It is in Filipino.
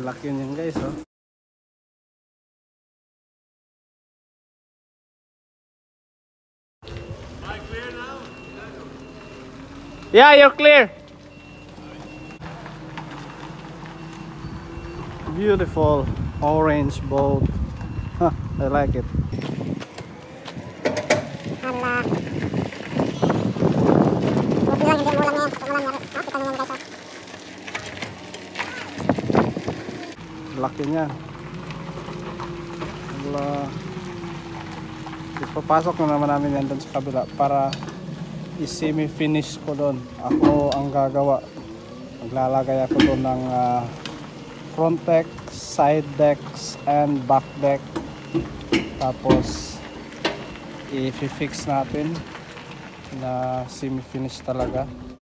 Laki niyan guys, oh. Yeah, you're clear. Beautiful orange boat. Huh, I like it. Laki niya. Ipapasok na naman namin yan doon sa kabila para i-semi-finish ko doon. Ako ang gagawa. Maglalagay ako doon ng front deck, side decks, and back deck. Tapos i-fix natin na semi-finish talaga.